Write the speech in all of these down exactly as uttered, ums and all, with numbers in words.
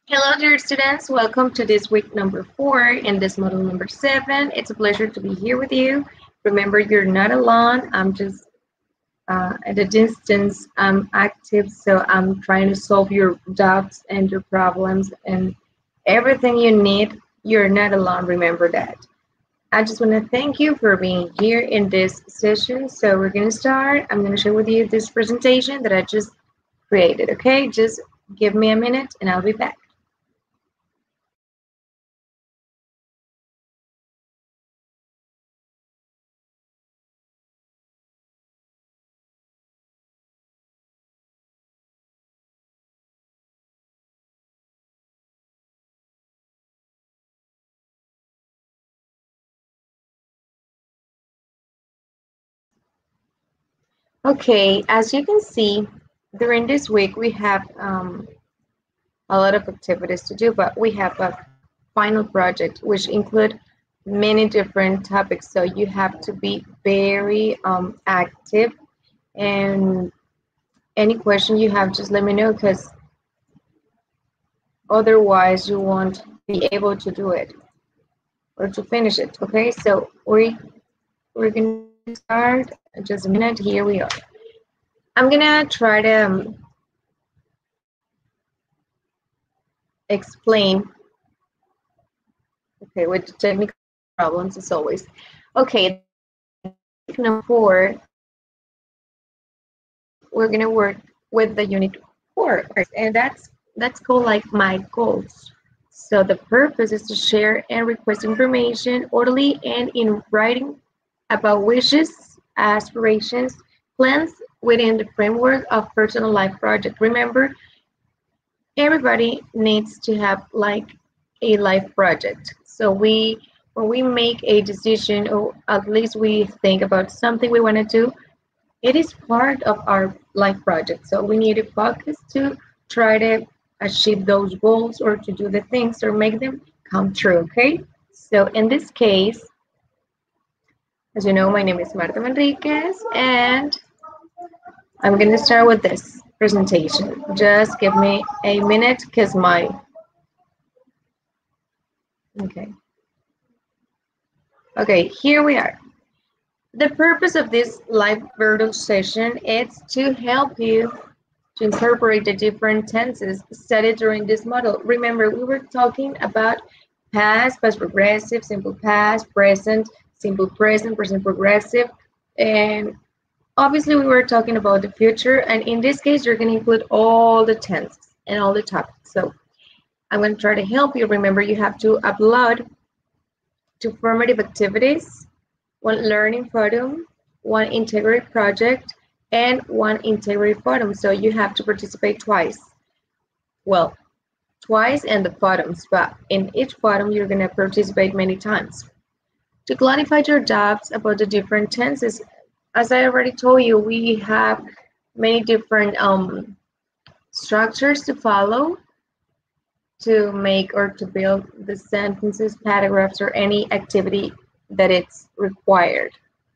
Hello, dear students. Welcome to this week number four and this model number seven. It's a pleasure to be here with you. Remember, you're not alone. I'm just uh, at a distance. I'm active, so I'm trying to solve your doubts and your problems and everything you need. You're not alone. Remember that. I just want to thank you for being here in this session. So we're going to start. I'm going to share with you this presentation that I just created. Okay, just give me a minute and I'll be back. Okay, as you can see, during this week we have um, a lot of activities to do, but we have a final project which include many different topics. So you have to be very um, active, and any question you have, just let me know because otherwise you won't be able to do it or to finish it. Okay, so we we're gonna start in just a minute. Here we are. I'm gonna try to um, explain. Okay, with technical problems as always. Okay, number four, we're gonna work with the unit four, and that's that's called like my goals. So the purpose is to share and request information orally and in writing about wishes, aspirations, plans within the framework of personal life project. Remember, everybody needs to have like a life project. So we, when we make a decision, or at least we think about something we want to do, it is part of our life project. So we need to focus to try to achieve those goals or to do the things or make them come true. Okay. So in this case, as you know, my name is Marta Manriquez, and I'm going to start with this presentation. Just give me a minute because my okay. Okay, here we are. The purpose of this live virtual session is to help you to incorporate the different tenses studied during this model. Remember, we were talking about past, past progressive, simple past, present, simple present, present progressive, and obviously we were talking about the future, and in this case, you're going to include all the tenses and all the topics. So I'm going to try to help you. Remember, you have to upload two formative activities, one learning forum, one integrity project, and one integrity forum. So you have to participate twice. Well, twice in the forums, but in each forum you're going to participate many times. To clarify your doubts about the different tenses, as I already told you, we have many different um, structures to follow to make or to build the sentences, paragraphs, or any activity that it's required.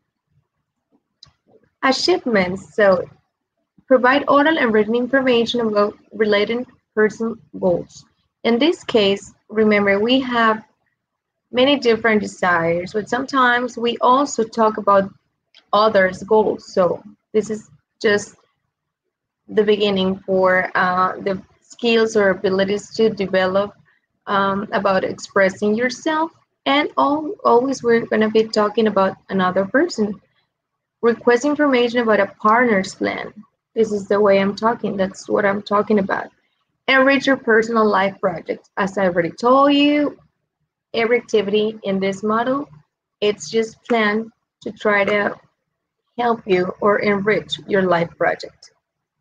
Achievements. So provide oral and written information about related person goals. In this case, remember, we have many different desires, but sometimes we also talk about others' goals. So this is just the beginning for uh, the skills or abilities to develop um, about expressing yourself. And all, always we're going to be talking about another person. Request information about a partner's plan. This is the way I'm talking. That's what I'm talking about. Enrich your personal life project. As I already told you, every activity in this model, it's just planned to try to help you or enrich your life project.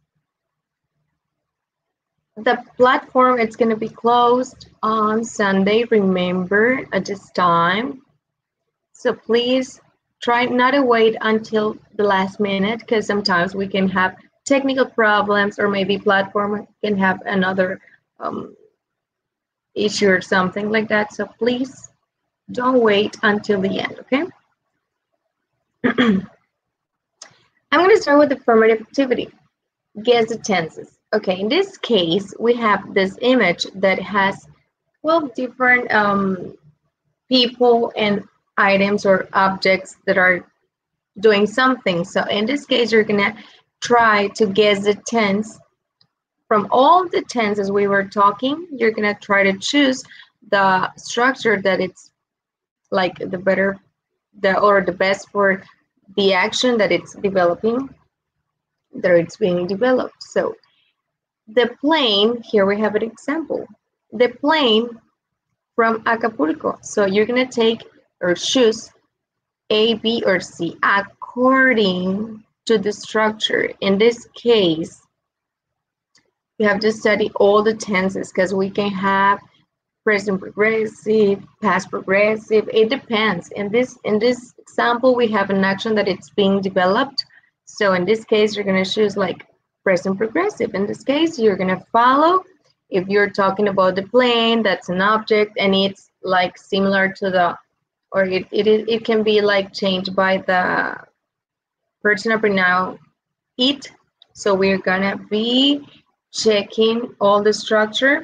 The platform, it's going to be closed on Sunday, remember, at this time. So please try not to wait until the last minute, because sometimes we can have technical problems, or maybe platform can have another um, issue or something like that. So please don't wait until the end, okay? I'm going to start with the formative activity. Guess the tenses. Okay, in this case, we have this image that has, well, different um, people and items or objects that are doing something. So in this case, you're gonna try to guess the tense. From all the tenses we were talking, you're gonna try to choose the structure that it's like the better, the or the best for the action that it's developing, that it's being developed. So the plane, here we have an example. The plane from Acapulco. So you're gonna take or choose A, B, or C according to the structure. In this case, you have to study all the tenses because we can have present progressive, past progressive. It depends. In this in this example, we have an action that it's being developed. So in this case, you're gonna choose like present progressive. In this case, you're gonna follow. If you're talking about the plane, that's an object, and it's like similar to the, or it it, it can be like changed by the personal pronoun it. So we're gonna be checking all the structure,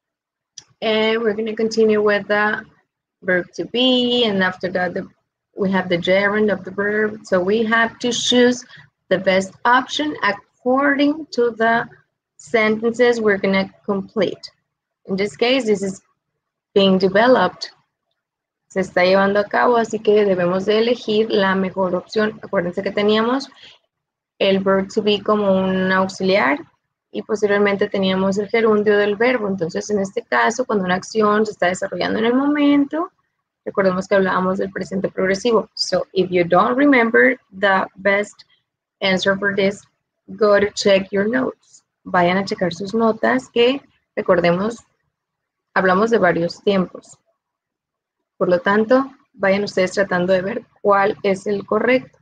and we're gonna continue with the verb to be, and after that the, we have the gerund of the verb. So we have to choose the best option according to the sentences we're gonna complete. In this case, this is being developed. Se está llevando a cabo, así que debemos de elegir la mejor opción. Acuérdense que teníamos el verb to be como un auxiliar y posteriormente teníamos el gerundio del verbo. Entonces, en este caso, cuando una acción se está desarrollando en el momento, recordemos que hablábamos del presente progresivo. So, if you don't remember the best answer for this, go to check your notes. Vayan a checar sus notas que, recordemos, hablamos de varios tiempos. Por lo tanto, vayan ustedes tratando de ver cuál es el correcto.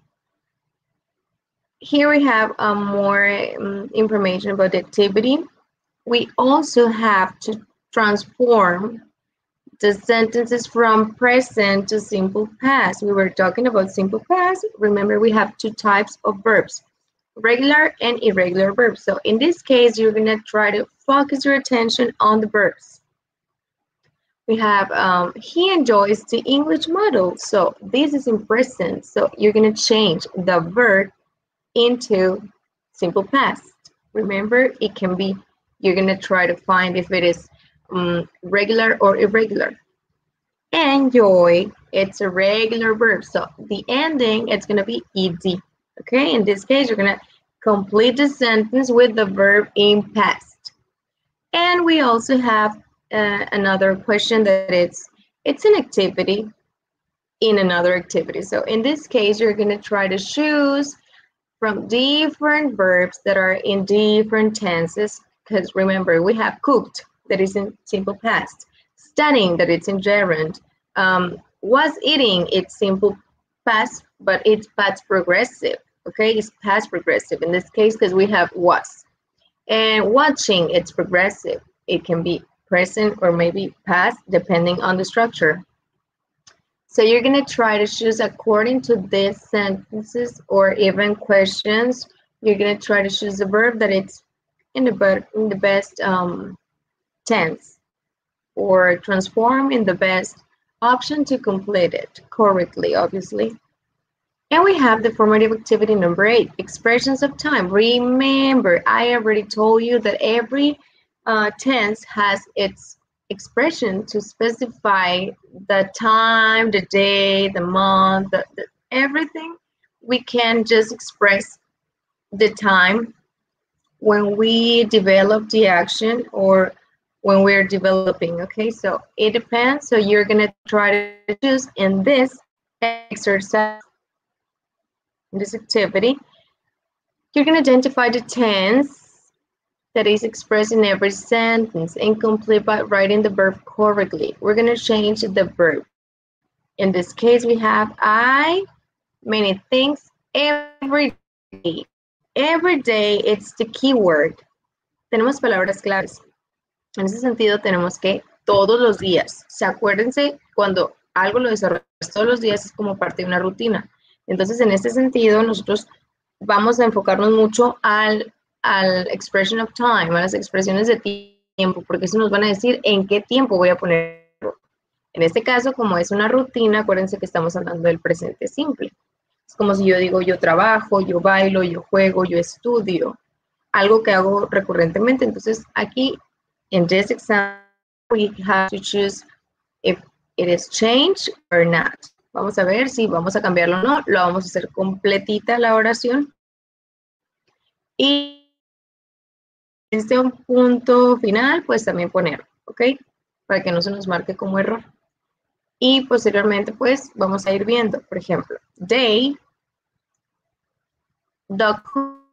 Here we have um, more um, information about the activity. We also have to transform the sentences from present to simple past. We were talking about simple past. Remember, we have two types of verbs, regular and irregular verbs. So in this case, you're gonna try to focus your attention on the verbs. We have, um, he enjoys the English model. So this is in present. So you're gonna change the verb into simple past. Remember, it can be, you're gonna try to find if it is um, regular or irregular. Enjoy, it's a regular verb. So the ending, it's gonna be ed. Okay, in this case, you're gonna complete the sentence with the verb in past. And we also have uh, another question that it's, it's an activity in another activity. So in this case, you're gonna try to choose from different verbs that are in different tenses, because remember, we have cooked, that is in simple past, studying, that it's in gerund, um, was eating, it's simple past, but it's past progressive, okay? It's past progressive in this case because we have was. And watching, it's progressive. It can be present or maybe past, depending on the structure. So you're gonna try to choose according to these sentences or even questions. You're gonna try to choose the verb that it's in the, in the best um, tense, or transform in the best option to complete it correctly, obviously. And we have the formative activity number eight, expressions of time. Remember, I already told you that every uh, tense has its expression to specify the time, the day, the month, the, the, everything. We can just express the time when we develop the action or when we're developing, okay? So it depends. So you're gonna try to choose in this exercise, in this activity, you're gonna identify the tense that is expressed in every sentence and complete by writing the verb correctly. We're gonna change the verb. In this case, we have I, many things, every day. Every day, it's the keyword. Tenemos palabras claves. En ese sentido, tenemos que todos los días. ¿Se acuérdense? Cuando algo lo desarrollas todos los días es como parte de una rutina. Entonces, en este sentido, nosotros vamos a enfocarnos mucho al al expression of time, a las expresiones de tiempo, porque eso nos van a decir en qué tiempo voy a poner. En este caso, como es una rutina, acuérdense que estamos hablando del presente simple. Es como si yo digo, yo trabajo, yo bailo, yo juego, yo estudio, algo que hago recurrentemente. Entonces, aquí, en this example, we have to choose if it is changed or not. Vamos a ver si vamos a cambiarlo o no. Lo vamos a hacer completita la oración. Y este un punto final, pues también poner, ¿ok? Para que no se nos marque como error. Y posteriormente, pues, vamos a ir viendo, por ejemplo, they, the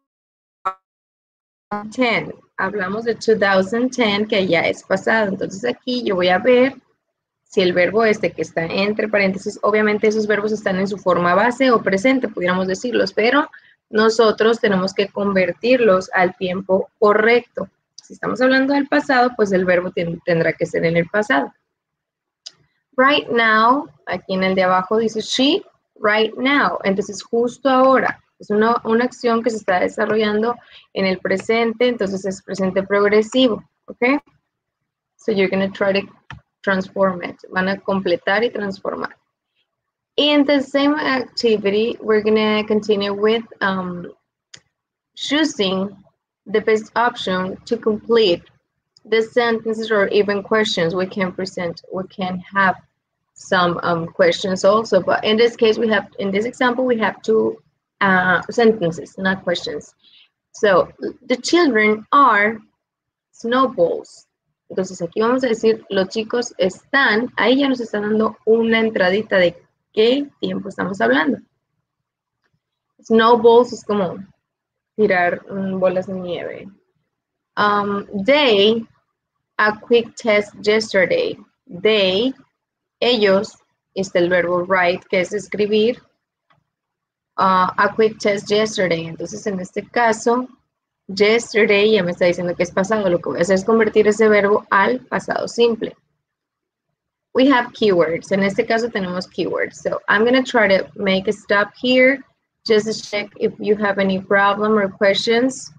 ten, hablamos de two thousand ten, que ya es pasado. Entonces aquí yo voy a ver si el verbo este que está entre paréntesis, obviamente esos verbos están en su forma base o presente, pudiéramos decirlos, pero nosotros tenemos que convertirlos al tiempo correcto. Si estamos hablando del pasado, pues el verbo tendrá que ser en el pasado. Right now, aquí en el de abajo dice she, right now. Entonces, justo ahora. Es una, una acción que se está desarrollando en el presente, entonces es presente progresivo, ¿ok? So you're going to try to transform it. Van a completar y transformar. In the same activity, we're going to continue with um, choosing the best option to complete the sentences or even questions we can present. We can have some um, questions also, but in this case, we have, in this example, we have two uh, sentences, not questions. So, the children are snowballs. Entonces, aquí vamos a decir, los chicos están, ahí ya nos están dando una entradita de qué tiempo estamos hablando. Snowballs es como tirar um, bolas de nieve. Um, they, a quick test yesterday. They, ellos, está el verbo write, que es escribir. Uh, a quick test yesterday. Entonces, en este caso, yesterday ya me está diciendo que es pasado. Lo que voy a hacer es convertir ese verbo al pasado simple. We have keywords. En este caso tenemos keywords. So, I'm going to try to make a stop here just to check if you have any problem or questions.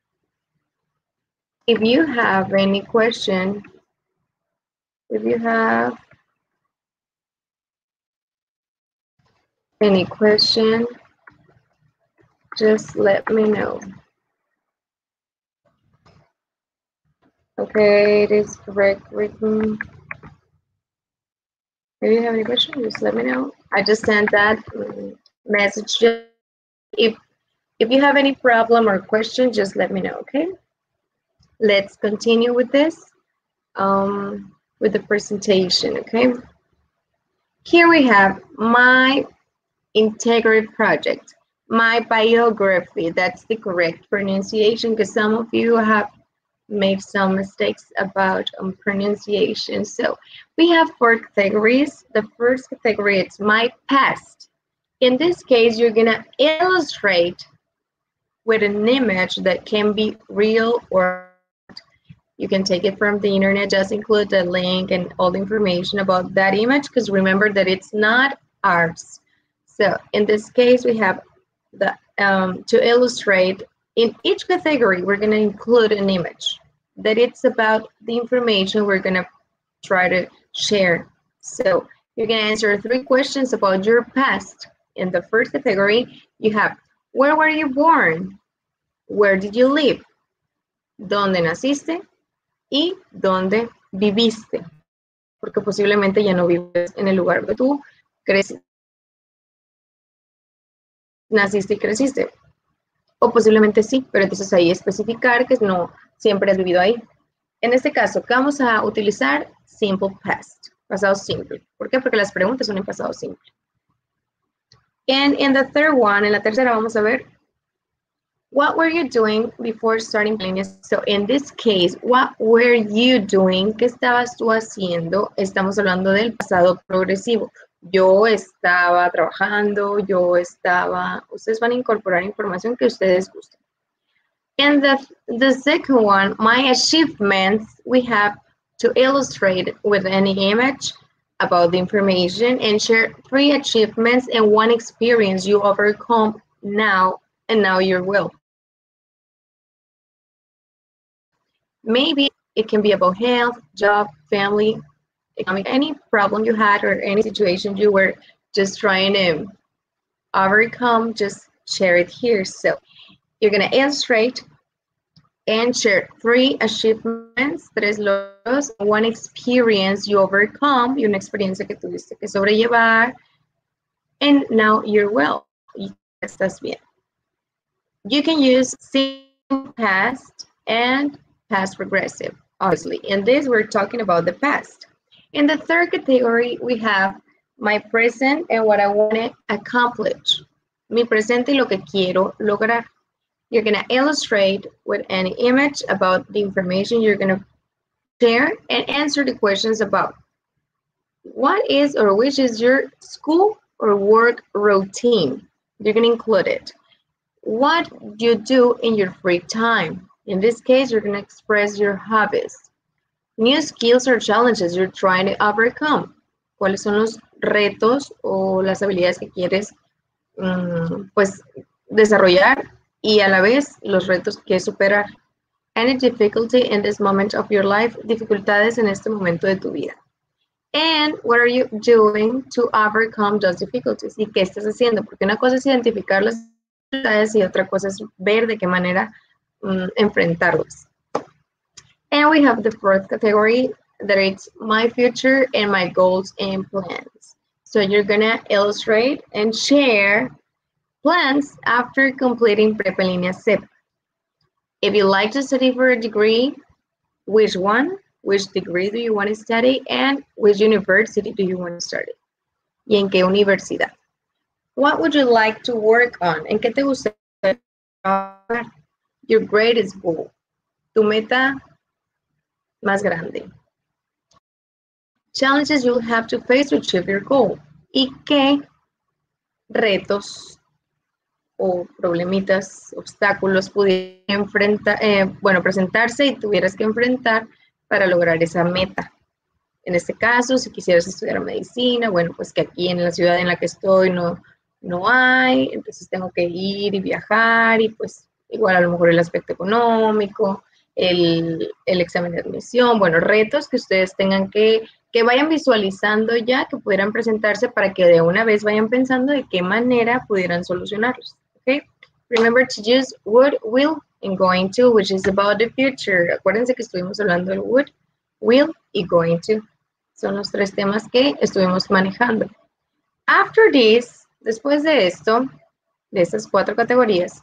If you have any question, if you have any question, just let me know. Okay, it is correct written. If you have any question, just let me know. I just sent that message. If if you have any problem or question, just let me know, okay? Let's continue with this, um, with the presentation, okay? Here we have my integrity project, my biography. That's the correct pronunciation, because some of you have made some mistakes about um, pronunciation. So we have four categories. The first category is my past. In this case, you're gonna illustrate with an image that can be real or you can take it from the internet, just include the link and all the information about that image, because remember that it's not ours. So in this case, we have the um, to illustrate. In each category, we're going to include an image that it's about the information we're going to try to share. So you're going to answer three questions about your past. In the first category, you have, where were you born? Where did you live? ¿Dónde naciste? Y ¿dónde viviste? Porque posiblemente ya no vives en el lugar donde tú creciste. Naciste y creciste. O posiblemente sí, pero entonces ahí especificar que no siempre has vivido ahí. En este caso, vamos a utilizar simple past, pasado simple. ¿Por qué? Porque las preguntas son en pasado simple. And in the third one, en la tercera vamos a ver, what were you doing before starting playing? So in this case, what were you doing? ¿Qué estabas tú haciendo? Estamos hablando del pasado progresivo. Yo estaba trabajando, yo estaba, ustedes van a incorporar información que ustedes gusten. And the, the second one, my achievements, we have to illustrate with any image about the information and share three achievements and one experience you overcome now and now you will. Maybe it can be about health, job, family, economic, any problem you had or any situation you were just trying to overcome, just share it here. So you're going to illustrate and share three achievements, tres logros, one experience you overcome, y una experiencia que tuviste que sobrellevar, and now you're well, y estás bien. You can use simple past and past progressive, obviously. In this, we're talking about the past. In the third category, we have my present and what I want to accomplish. Mi presente y lo que quiero lograr. You're going to illustrate with an image about the information you're going to share and answer the questions about what is or which is your school or work routine. You're going to include it. What you do in your free time. In this case, you're going to express your hobbies. New skills or challenges you're trying to overcome. ¿Cuáles son los retos o las habilidades que quieres um, pues, desarrollar y a la vez los retos que superar? Any difficulty in this moment of your life. Dificultades en este momento de tu vida. And what are you doing to overcome those difficulties? ¿Y qué estás haciendo? Porque una cosa es identificar las dificultades y otra cosa es ver de qué manera um, enfrentarlas. And we have the fourth category that it's my future and my goals and plans. So you're gonna illustrate and share plans after completing Prepa en Línea C E P. If you like to study for a degree, which one? Which degree do you want to study? And which university do you want to study? ¿Y en qué universidad? What would you like to work on? ¿En qué te gustaría trabajar? Your greatest goal. Tu meta más grande. Challenges you'll have to face to achieve your goal. ¿Y qué retos o problemitas, obstáculos pudieran enfrentar, eh, bueno, presentarse y tuvieras que enfrentar para lograr esa meta? En este caso, si quisieras estudiar medicina, bueno, pues que aquí en la ciudad en la que estoy no, no hay, entonces tengo que ir y viajar y pues igual a lo mejor el aspecto económico, el, el examen de admisión, bueno, retos que ustedes tengan que, que vayan visualizando ya, que pudieran presentarse para que de una vez vayan pensando de qué manera pudieran solucionarlos, ¿ok? Remember to use would, will, and going to, which is about the future. Acuérdense que estuvimos hablando del would, will y going to. Son los tres temas que estuvimos manejando. After this, después de esto, de estas cuatro categorías,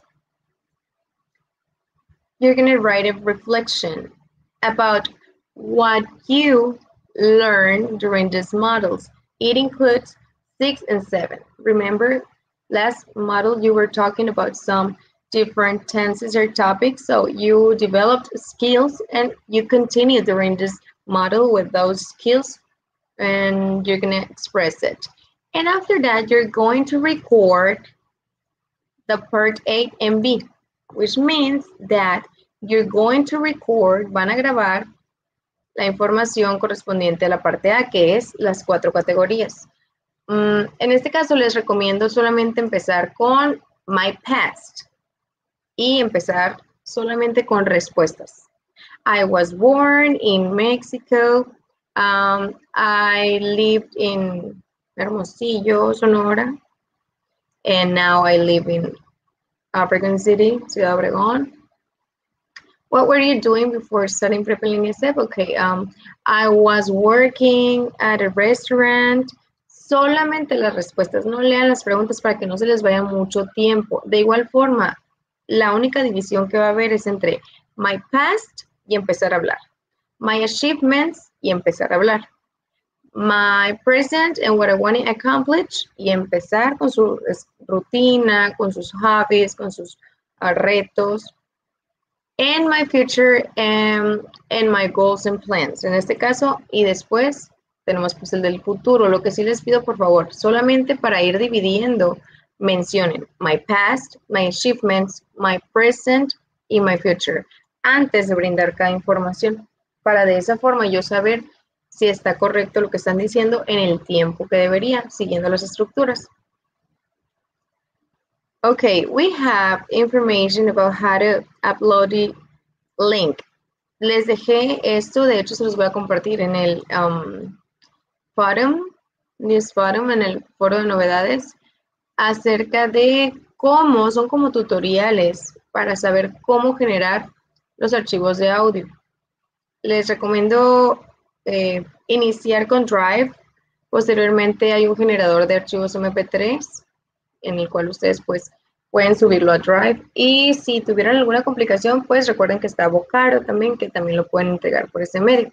you're going to write a reflection about what you learned during these models. It includes six and seven. Remember, last model you were talking about some different tenses or topics, so you developed skills and you continue during this model with those skills and you're going to express it. And after that, you're going to record the part A and B, which means that you're going to record, van a grabar la información correspondiente a la parte A, que es las cuatro categorías. Um, en este caso les recomiendo solamente empezar con my past y empezar solamente con respuestas. I was born in Mexico. Um, I lived in Hermosillo, Sonora. And now I live in Obregon City, Ciudad Obregón. What were you doing before studying Prepa en Línea C E P? Okay, um, I was working at a restaurant. Solamente las respuestas, no lean las preguntas para que no se les vaya mucho tiempo. De igual forma, la única división que va a haber es entre my past y empezar a hablar. My achievements y empezar a hablar. My present and what I want to accomplish y empezar con su rutina, con sus hobbies, con sus uh, retos. And my future um, and my goals and plans. En este caso, y después tenemos pues el del futuro. Lo que sí les pido, por favor, solamente para ir dividiendo, mencionen my past, my achievements, my present y my future, antes de brindar cada información, para de esa forma yo saber si está correcto lo que están diciendo en el tiempo que debería, siguiendo las estructuras. Okay, we have information about how to upload the link. Les dejé esto, de hecho se los voy a compartir en el um, forum, news forum, en el foro de novedades, acerca de cómo, son como tutoriales para saber cómo generar los archivos de audio. Les recomiendo eh, iniciar con Drive. Posteriormente hay un generador de archivos eme pe tres en el cual ustedes pues pueden subirlo a Drive. Y si tuvieran alguna complicación, pues recuerden que está Vocaro también, que también lo pueden entregar por ese medio.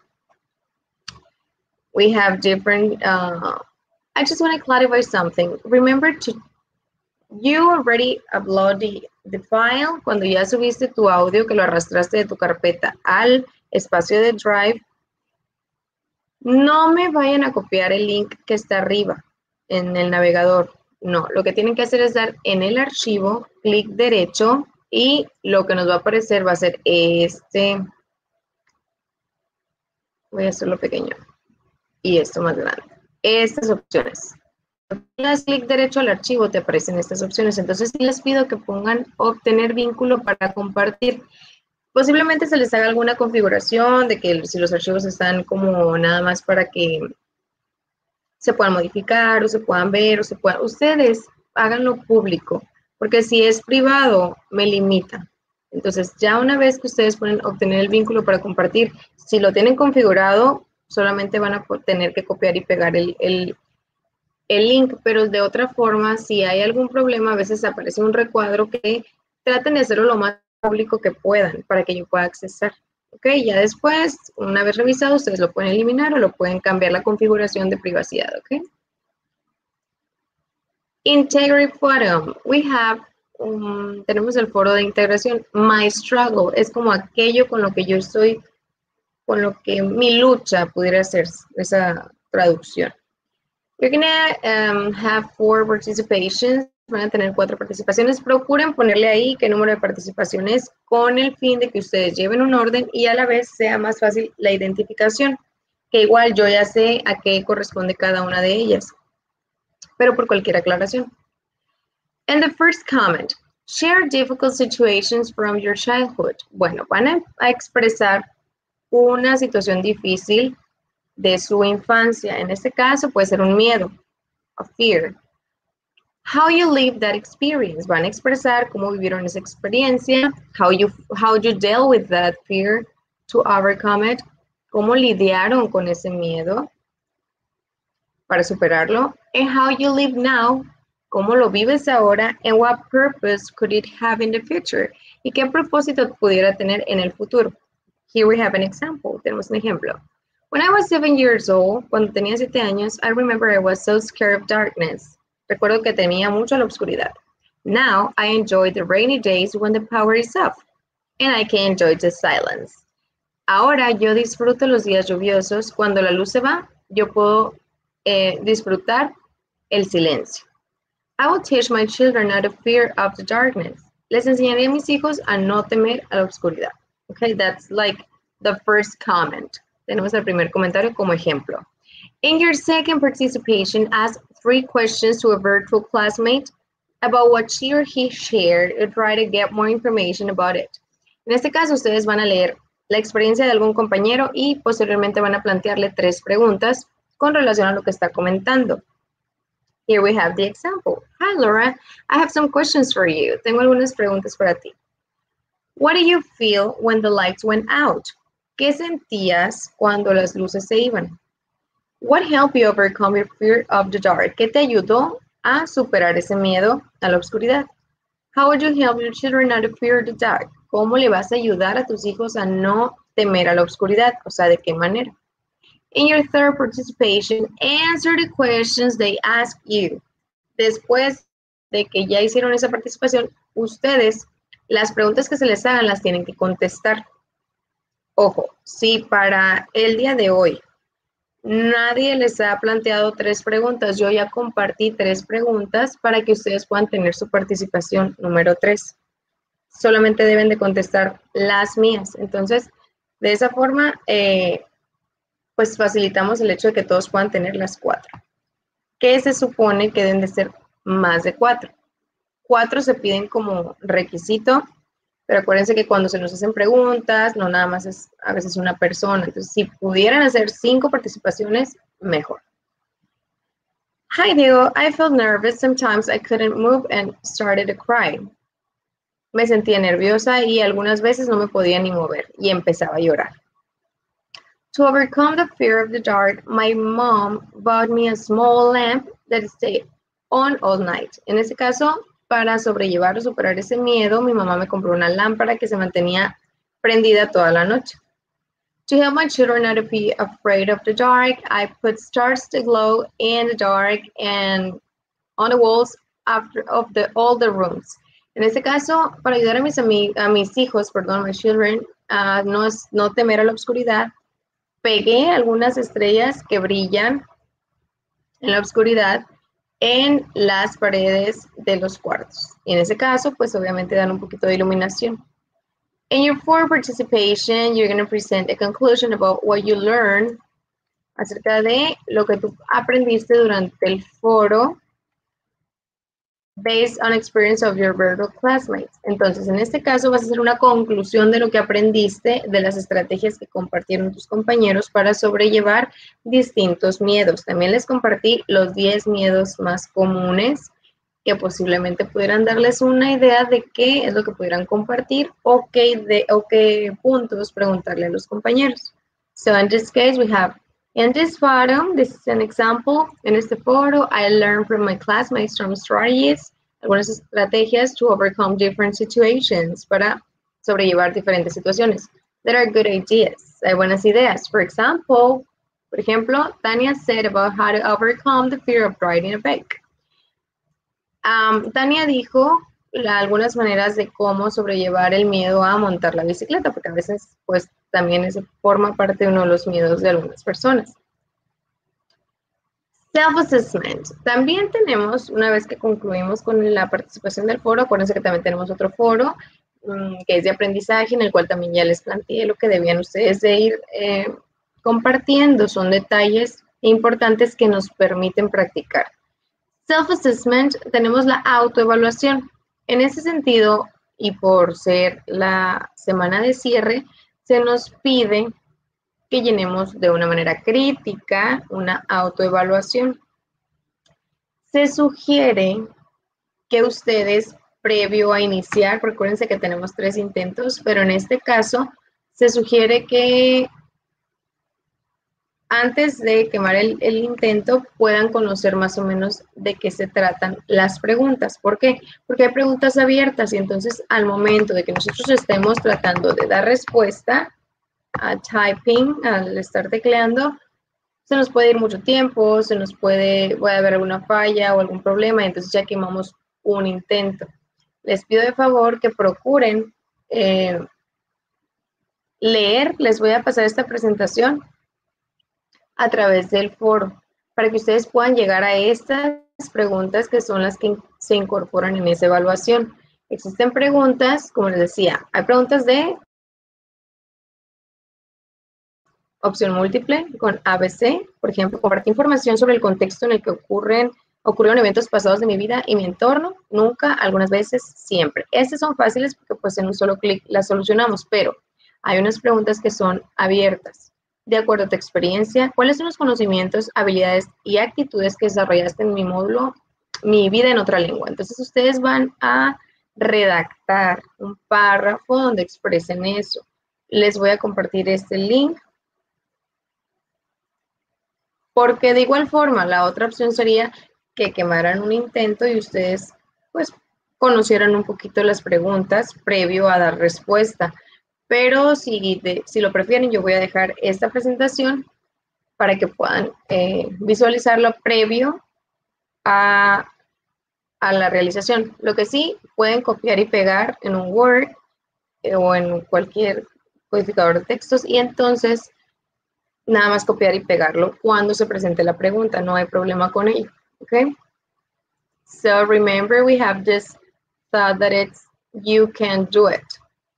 We have different, uh, I just want to clarify something. Remember to, you already upload the, the file. Cuando ya subiste tu audio, que lo arrastraste de tu carpeta al espacio de Drive, no me vayan a copiar el link que está arriba en el navegador. No, lo que tienen que hacer es dar en el archivo, clic derecho, y lo que nos va a aparecer va a ser este. Voy a hacerlo pequeño. Y esto más grande. Estas opciones. Cuando das clic derecho al archivo, te aparecen estas opciones. Entonces, sí les pido que pongan obtener vínculo para compartir. Posiblemente se les haga alguna configuración de que si los archivos están como nada más para que se puedan modificar o se puedan ver o se puedan, ustedes háganlo público, porque si es privado me limita. Entonces ya una vez que ustedes pueden obtener el vínculo para compartir, si lo tienen configurado, solamente van a tener que copiar y pegar el, el, el link, pero de otra forma, si hay algún problema, a veces aparece un recuadro que traten de hacerlo lo más público que puedan para que yo pueda accesar. Ok, ya después, una vez revisado, ustedes lo pueden eliminar o lo pueden cambiar la configuración de privacidad, ok. Integrate Forum. We have, um, tenemos el foro de integración. My struggle es como aquello con lo que yo estoy, con lo que mi lucha pudiera ser, esa traducción. You're gonna um, have four participations. Van a tener cuatro participaciones. Procuren ponerle ahí qué número de participaciones con el fin de que ustedes lleven un orden y a la vez sea más fácil la identificación, que igual yo ya sé a qué corresponde cada una de ellas, pero por cualquier aclaración. And the first comment, share difficult situations from your childhood. Bueno, van a, a expresar una situación difícil de su infancia. En este caso puede ser un miedo, a fear. How you live that experience. Van a expresar cómo vivieron esa experiencia, how you, how you dealt with that fear to overcome it, cómo lidiaron con ese miedo para superarlo, and how you live now, cómo lo vives ahora, and what purpose could it have in the future, y qué propósito pudiera tener en el futuro. Here we have an example. Tenemos un ejemplo. When I was seven years old, cuando tenía siete años, I remember I was so scared of darkness. Recuerdo que temía mucho la oscuridad. Now, I enjoy the rainy days when the power is off, and I can enjoy the silence. Ahora yo disfruto los días lluviosos. Cuando la luz se va, yo puedo eh, disfrutar el silencio. I will teach my children not to fear of the darkness. Les enseñaré a mis hijos a no temer a la oscuridad. Okay, that's like the first comment. Tenemos el primer comentario como ejemplo. In your second participation, ask three questions to a virtual classmate about what she or he shared and try to get more information about it. En este caso, ustedes van a leer la experiencia de algún compañero y posteriormente van a plantearle tres preguntas con relación a lo que está comentando. Here we have the example. Hi, Laura. I have some questions for you. Tengo algunas preguntas para ti. What do you feel when the lights went out? ¿Qué sentías cuando las luces se iban? What helped you overcome your fear of the dark? ¿Qué te ayudó a superar ese miedo a la oscuridad? How would you help your children not to fear the dark? ¿Cómo le vas a ayudar a tus hijos a no temer a la oscuridad? O sea, ¿de qué manera? In your third participation, answer the questions they ask you. Después de que ya hicieron esa participación, ustedes, las preguntas que se les hagan las tienen que contestar. Ojo, si para el día de hoy nadie les ha planteado tres preguntas, yo ya compartí tres preguntas para que ustedes puedan tener su participación número tres. Solamente deben de contestar las mías. Entonces, de esa forma, eh, pues facilitamos el hecho de que todos puedan tener las cuatro. ¿Qué se supone que deben de ser más de cuatro? Cuatro se piden como requisito Pero acuérdense que cuando se nos hacen preguntas, no nada más es a veces una persona. Entonces, si pudieran hacer cinco participaciones, mejor. Hi, Diego. I felt nervous. Sometimes I couldn't move and started to cry. Me sentía nerviosa y algunas veces no me podía ni mover y empezaba a llorar. To overcome the fear of the dark, my mom bought me a small lamp that stayed on all night. En este caso, para sobrellevar o superar ese miedo, mi mamá me compró una lámpara que se mantenía prendida toda la noche. To help my children not to be afraid of the dark, I put stars to glow in the dark and on the walls after of the all the rooms. En este caso, para ayudar a mis, a mis hijos, perdón, my children, a no, no temer a la oscuridad, pegué algunas estrellas que brillan en la oscuridad en las paredes de los cuartos. Y en ese caso, pues obviamente dan un poquito de iluminación. In your forum participation, you're going to present a conclusion about what you learned acerca de lo que tú aprendiste durante el foro based on experience of your virtual classmates. Entonces, en este caso vas a hacer una conclusión de lo que aprendiste, de las estrategias que compartieron tus compañeros para sobrellevar distintos miedos. También les compartí los diez miedos más comunes que posiblemente pudieran darles una idea de qué es lo que pudieran compartir o qué, de, o qué puntos preguntarle a los compañeros. So in this case, we have, in this photo, this is an example. En este foro, I learned from my classmates some strategies, algunas estrategias to overcome different situations, para sobrellevar diferentes situaciones. There are good ideas. Hay buenas ideas. For example, por ejemplo, Tania said about how to overcome the fear of riding a bike. Um, Tania dijo la, algunas maneras de cómo sobrellevar el miedo a montar la bicicleta, porque a veces pues también eso forma parte de uno de los miedos de algunas personas. Self-assessment. También tenemos, una vez que concluimos con la participación del foro, acuérdense que también tenemos otro foro um, que es de aprendizaje, en el cual también ya les planteé lo que debían ustedes de ir eh, compartiendo. Son detalles importantes que nos permiten practicar. Self-assessment, tenemos la autoevaluación. En ese sentido, y por ser la semana de cierre, se nos pide que llenemos de una manera crítica una autoevaluación. Se sugiere que ustedes, previo a iniciar, recuérdense que tenemos tres intentos, pero en este caso se sugiere que antes de quemar el, el intento, puedan conocer más o menos de qué se tratan las preguntas. ¿Por qué? Porque hay preguntas abiertas y entonces al momento de que nosotros estemos tratando de dar respuesta a typing, al estar tecleando, se nos puede ir mucho tiempo, se nos puede, puede haber alguna falla o algún problema, y entonces ya quemamos un intento. Les pido de favor que procuren eh, leer, les voy a pasar esta presentación a través del foro, para que ustedes puedan llegar a estas preguntas que son las que se incorporan en esa evaluación. Existen preguntas, como les decía, hay preguntas de opción múltiple con A B C, por ejemplo, compartir información sobre el contexto en el que ocurren, ocurrieron eventos pasados de mi vida y mi entorno, nunca, algunas veces, siempre. Estas son fáciles porque pues en un solo clic las solucionamos, pero hay unas preguntas que son abiertas. De acuerdo a tu experiencia, ¿cuáles son los conocimientos, habilidades y actitudes que desarrollaste en mi módulo, mi vida en otra lengua? Entonces, ustedes van a redactar un párrafo donde expresen eso. Les voy a compartir este link. Porque de igual forma, la otra opción sería que quemaran un intento y ustedes, pues, conocieran un poquito las preguntas previo a dar respuesta. Pero si, de, si lo prefieren, yo voy a dejar esta presentación para que puedan eh, visualizarlo previo a, a la realización. Lo que sí, pueden copiar y pegar en un Word eh, o en cualquier codificador de textos y entonces nada más copiar y pegarlo cuando se presente la pregunta. No hay problema con ello. Okay? So remember, we have this thought that it's you can do it.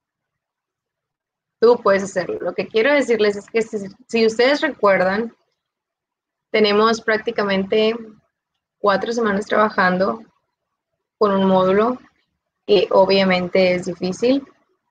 Tú puedes hacerlo. Lo que quiero decirles es que si, si ustedes recuerdan, tenemos prácticamente cuatro semanas trabajando con un módulo que obviamente es difícil.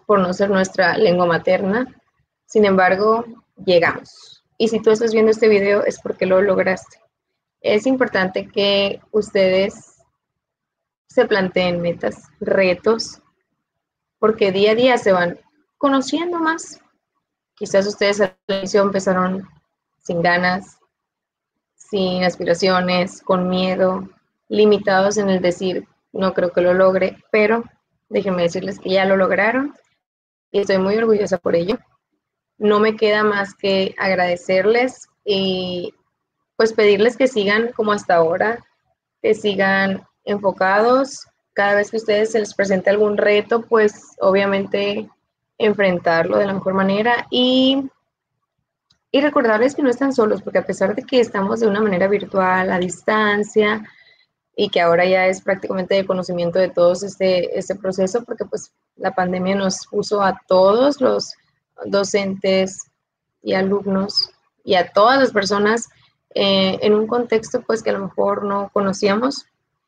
por no ser nuestra lengua materna. Sin embargo, llegamos. Y si tú estás viendo este video es porque lo lograste. Es importante que ustedes se planteen metas, retos, porque día a día se van conociendo más. Quizás ustedes al inicio empezaron sin ganas, sin aspiraciones, con miedo, limitados en el decir, no creo que lo logre, pero déjenme decirles que ya lo lograron y estoy muy orgullosa por ello. No me queda más que agradecerles y pues pedirles que sigan como hasta ahora, que sigan enfocados. Cada vez que a ustedes se les presente algún reto, pues obviamente enfrentarlo de la mejor manera y, y recordarles que no están solos, porque a pesar de que estamos de una manera virtual, a distancia, y que ahora ya es prácticamente de conocimiento de todos este, este proceso, porque pues la pandemia nos puso a todos los docentes y alumnos y a todas las personas eh, en un contexto pues que a lo mejor no conocíamos,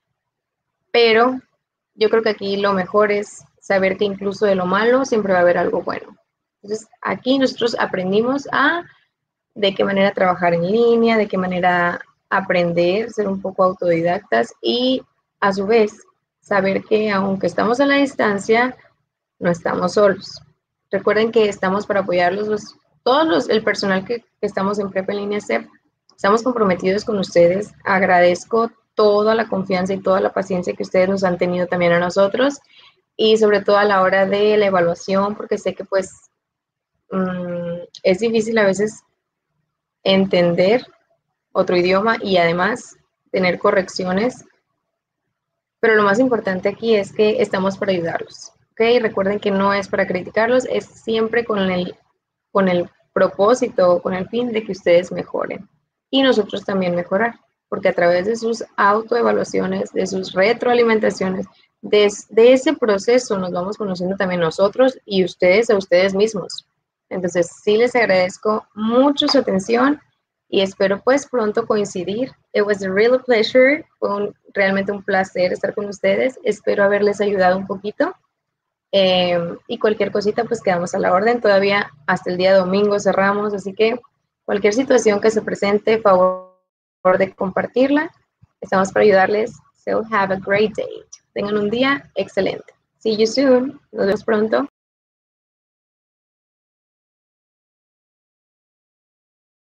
pero yo creo que aquí lo mejor es saber que incluso de lo malo siempre va a haber algo bueno. Entonces aquí nosotros aprendimos a de qué manera trabajar en línea, de qué manera aprender, ser un poco autodidactas y a su vez saber que aunque estamos a la distancia, no estamos solos. Recuerden que estamos para apoyarlos, los, todos los, el personal que, que estamos en Prepa en Línea C E P, estamos comprometidos con ustedes. Agradezco toda la confianza y toda la paciencia que ustedes nos han tenido también a nosotros y sobre todo a la hora de la evaluación, porque sé que pues mmm, es difícil a veces entender otro idioma y además tener correcciones, pero lo más importante aquí es que estamos para ayudarlos, ¿ok? Recuerden que no es para criticarlos, es siempre con el, con el propósito, con el fin de que ustedes mejoren y nosotros también mejorar, porque a través de sus autoevaluaciones, de sus retroalimentaciones, de, de ese proceso nos vamos conociendo también nosotros y ustedes a ustedes mismos. Entonces, sí les agradezco mucho su atención y espero pues pronto coincidir. It was a real pleasure, fue un, realmente un placer estar con ustedes. Espero haberles ayudado un poquito. Eh, y cualquier cosita pues quedamos a la orden. Todavía hasta el día domingo cerramos, así que cualquier situación que se presente, favor de compartirla. Estamos para ayudarles. So have a great day. Tengan un día excelente. See you soon. Nos vemos pronto.